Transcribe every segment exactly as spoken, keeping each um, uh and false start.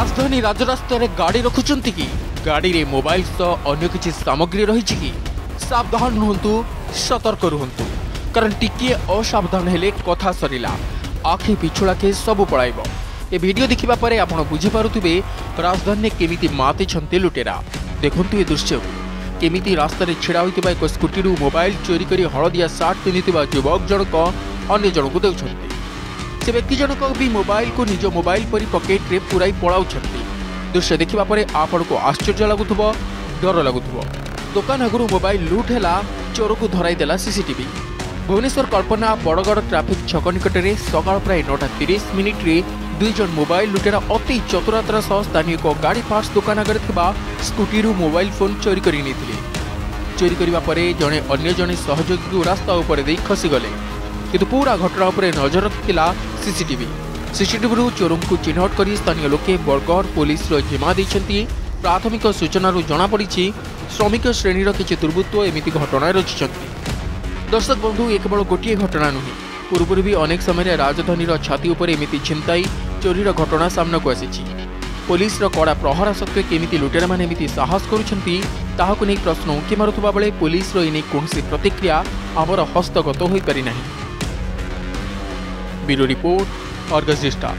राजधानी राजरास्तार गाड़ी रखुंट कि गाड़ी रे मोबाइल सह अन्य किसी सामग्री रही कि सावधान रुहतु सतर्क रुहतु कारण टिके असावधान हेले कथा सरिला आखि पिछुड़ा के सबू पड़ाइब। ए वीडियो देखिबा परे आपण बुझी पारुथिबे राजधानी केमिति माति छंते लुटेरा। देखंतु ए दृश्य केमिति रास्ता रे छिड़ा होइतिबा एक स्कूटी रु मोबाइल चोरी करी हलदिया सार्ट पिंधितिबा युवक जनक अन्य जनक देउछंती। से व्यक्ति जनक भी मोबाइल को निज मोबाइल परी पकेट रे पुराई पड़ाउछंती। दृश्य देखिबा परे आपण को आश्चर्य लागुथबो, डर लागुथबो। दुकान आगुरु मोबाइल लूट हैला, चोर को धराई देला सीसीटीवी। भुवनेश्वर कल्पना बड़गड़ ट्राफिक छक निकट में सकाल प्राय नौटा तीस मिनिट रे दुई जन मोबाइल लुटेरा अति चतुरतार सह स्थानीय को गाड़ी पार्ट्स दुकान आगे स्कूटी रु मोबाइल फोन चोरी कर चोरी करने पर जड़े अन्य जड़े सहयोगी को रास्ता उपर दे खसीगले किंतु पूरा घटना उपर नजर रखिला सीसीटीवी। सीसीटीवी रु चोरों को चिन्हट कर स्थानीय लोके बरगढ़ पुलिस जिम्मा देइछंती। प्राथमिक सूचना जनापड़ी श्रमिक श्रेणी किसी दुर्बृत्त एमती घटना रचिंट। दर्शक बंधु एक केवल गोटे घटना नुहे, पूर्व भी अनेक समय राजधानी छाती उपर एमती छिनताई चोरीर घटना सामना को आसी। पुलिस कड़ा प्रहरा सत्वे केमिति लुटेरा माने एमती साहस करुछंती ताहाकु नै प्रश्न उंकी मारुथबा बेले पुलिस एने कोनसी प्रतिक्रिया आमर हस्तगत होई पारि नाही। Bureau report, Argus digital.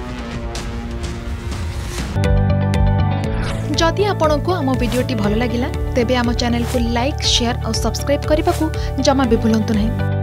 जदि आपंक आम भिडी भल लगा तेब आम चैनल को लाइक, शेयर और सब्सक्राइब करने को जमा भी भूलु नहीं।